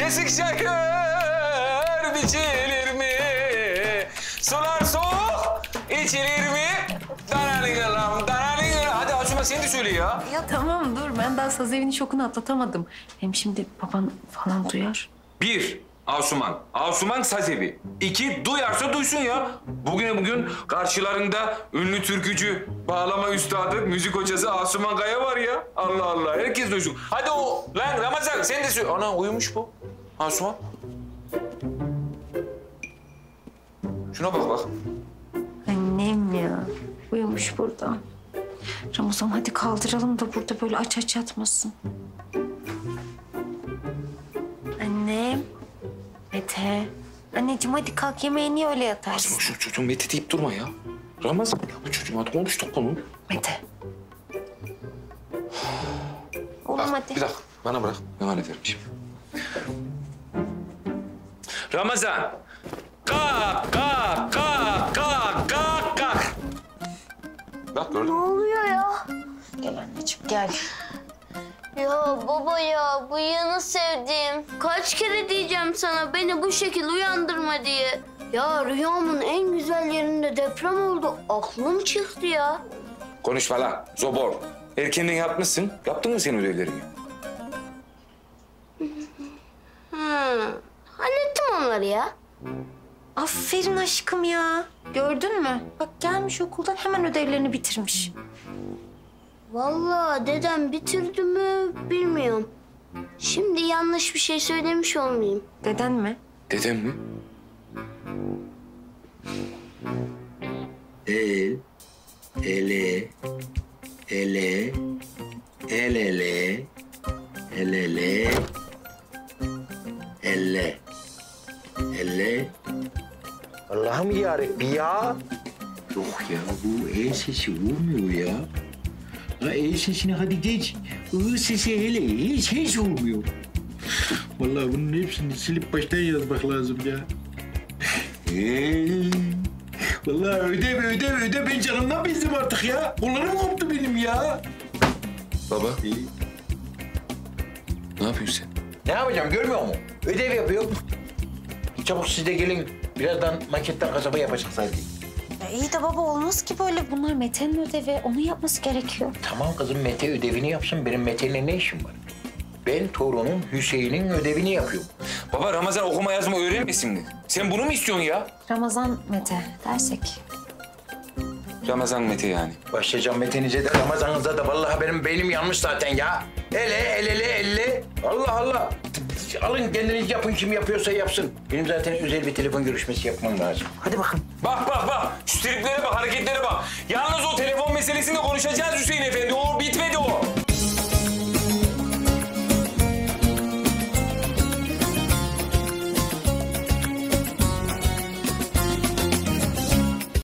Kesik şeker biçilir mi? Sular soğuk içilir mi? Danalingalam, danalingalam. Hadi Asuman sen de söyle ya. Ya tamam dur, ben daha saz evinin şokunu atlatamadım. Hem şimdi baban falan duyar. 1. Asuman. Asuman sazevi. 2. Duyarsa duysun ya. Bugün karşılarında ünlü türkücü, bağlama üstadı, müzik hocası Asuman Kaya var ya. Allah Allah. Herkes duysun. Hadi o. Lan Ramazan sen de söyle. Ana uyumuş bu. Asuman. Şuna bak. Annem ya, uyumuş burada. Ramazan hadi kaldıralım da burada böyle aç yatmasın. Annem. Mete. Anneciğim hadi kalk, yemeğe niye öyle yatarsın? Asuman şu çocuğun Mete deyip durma ya. Ramazan ya bu çocuğum hadi konuştuk bunu. Mete. Oğlum hadi. Bir dakika bana bırak. Ben hallederim şimdi. Ramazan. Kalk. Bak gördün Ne mü? oluyor ya? Gel anneciğim gel. Ya baba ya, bıyığını sevdim. Kaç kere diyeceğim sana beni bu şekilde uyandırma diye. Ya rüyamın en güzel yerinde deprem oldu. Aklım çıktı ya. Konuşma lan. Zobor. Erkenden yapmışsın. Yaptın mı sen ödevlerini? Hallettim onları ya. Aferin aşkım ya. Gördün mü? Bak gelmiş okuldan hemen ödevlerini bitirmiş. Vallahi dedem bitirdi mi bilmiyorum. Şimdi yanlış bir şey söylemiş olmayayım. Deden mi? Dedem mi? El, ele, ele, el ele, el ele, elle, elle. Allah'ım yarabbim ya. Yok ya bu E sesi olmuyor ya. Ha E sesini hadi geç. I sesi hele hiç olmuyor. Vallahi bunun hepsini silip baştan yazmak lazım ya. Vallahi ödev ben canımdan bezdim artık ya. Kollarım koptu benim ya. Baba. Ne yapıyorsun sen? Ne yapacağım görmüyor musun? Ödev yapıyorum. Çabuk siz de gelin. Birazdan maketten kasaba yapacağız hadi. Ya iyi de baba olmaz ki böyle. Bunlar Mete'nin ödevi. Onun yapması gerekiyor. Tamam kızım Mete ödevini yapsın. Benim Mete'yle ne işim var? Ben torunum Hüseyin'in ödevini yapıyorum. Baba Ramazan okuma yazma öğrenmesin mi? Sen bunu mu istiyorsun ya? Ramazan Mete dersek. Ramazan Mete yani. Başlayacağım Mete'nize de Ramazan'ınıza da. Vallahi benim beynim yanmış zaten ya. Elle. Allah Allah. Alın kendiniz yapın, kim yapıyorsa yapsın. Benim zaten özel bir telefon görüşmesi yapmam lazım. Hadi bakın. Bak. Şu triplere bak, hareketlere bak. Yalnız o telefon meselesini konuşacağız Hüseyin Efendi.